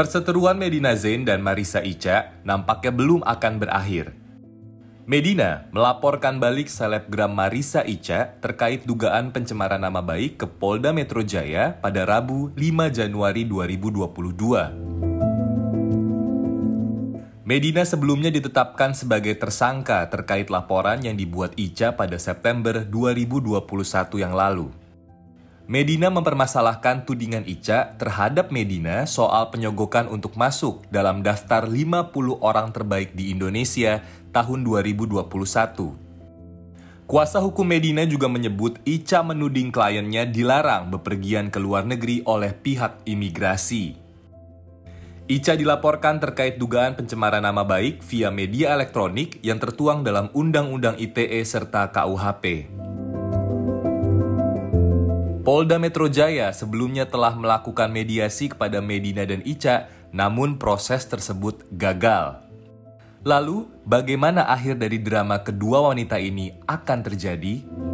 Perseteruan Medina Zain dan Marissa Icha nampaknya belum akan berakhir. Medina melaporkan balik selebgram Marissa Icha terkait dugaan pencemaran nama baik ke Polda Metro Jaya pada Rabu 5 Januari 2022. Medina sebelumnya ditetapkan sebagai tersangka terkait laporan yang dibuat Icha pada September 2021 yang lalu. Medina mempermasalahkan tudingan Icha terhadap Medina soal penyogokan untuk masuk dalam daftar 50 orang terbaik di Indonesia tahun 2021. Kuasa hukum Medina juga menyebut Icha menuding kliennya dilarang bepergian ke luar negeri oleh pihak imigrasi. Icha dilaporkan terkait dugaan pencemaran nama baik via media elektronik yang tertuang dalam Undang-Undang ITE serta KUHP. Polda Metro Jaya sebelumnya telah melakukan mediasi kepada Medina dan Icha, namun proses tersebut gagal. Lalu, bagaimana akhir dari drama kedua wanita ini akan terjadi?